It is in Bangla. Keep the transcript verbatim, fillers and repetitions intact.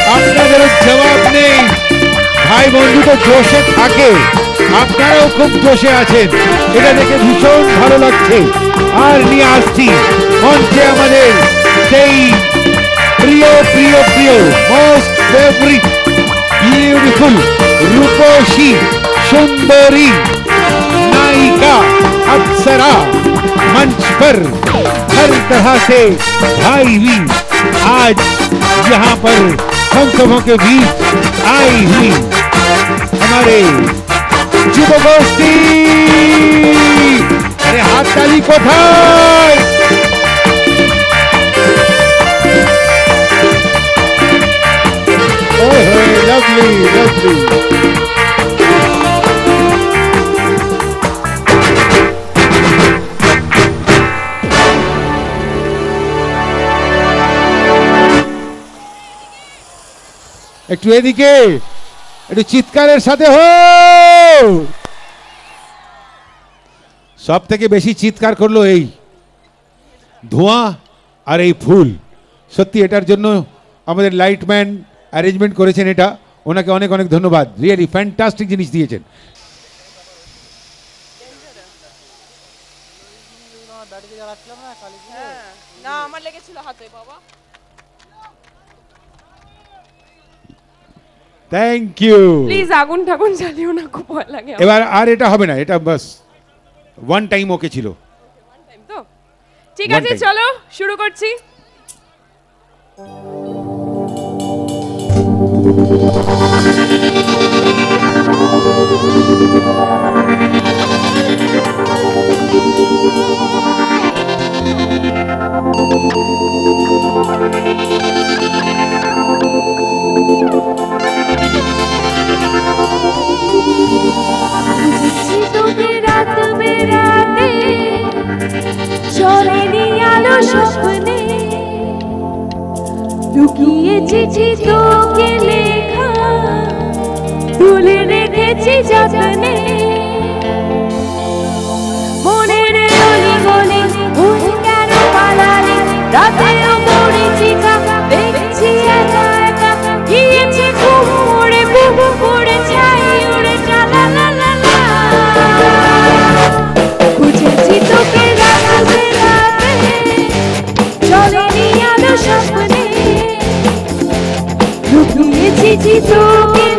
আপনাদেরও জবাব নেই। ভাই বন্ধু তো জোশে থাকে, আপনারাও খুব জোশে আছেন, এটা দেখে ভীষণ ভালো লাগছে। আর নিয়ে আসছি মঞ্চে আমাদের সেই প্রিয় প্রিয় প্রিয় মোস্ট ফেভারিট বিউটিফুল রূপসী सुंदरी नायिका अप्सरा मंच पर हर तरह से भाई हुई, आज यहाँ पर हम सबों के बीच आई हुई हमारे युव गोष्ठी। अरे हाथ ताली कोठाय। ओह लवली लवली। একটু এদিকে একটু চিৎকারের সাথে হো। সব থেকে বেশি চিৎকার করলো এই ধোঁয়া আর এই ফুল। সত্যি এটার জন্য আমাদের লাইটম্যান অ্যারেঞ্জমেন্ট করেছেন, এটা ওনাকে অনেক অনেক ধন্যবাদ। রিয়েলি ফ্যান্টাস্টিক জিনিস দিয়েছেন। না আমার লেগেছিল হাতে বাবা। Thank you. প্লিজ আগুন ঠাকুন জ্বালিও না, খুব ভয় লাগে। এবার আর এটা হবে না, এটা বাস ওয়ান টাইম ওকে ছিল। ওয়ান টাইম তো ঠিক আছে, চলো শুরু করছি। স্বপ্নে লুকিয়ে চিঠি তোকে লেখা, তুলে রেখেছি যত্নে মনের অলি গলি। ভুল কেন পালালে রাতেও পড়েছি কাকা, দেখছি একা একা গিয়েছে ঘুম উড়ে, বুবু পড়ে ছাই উড়ে চালা লা লা লা। বুঝেছি তোকে রাতে রাতে চলেনি আলো স্বপ্নে, লুকিয়ে চিঠি তোকে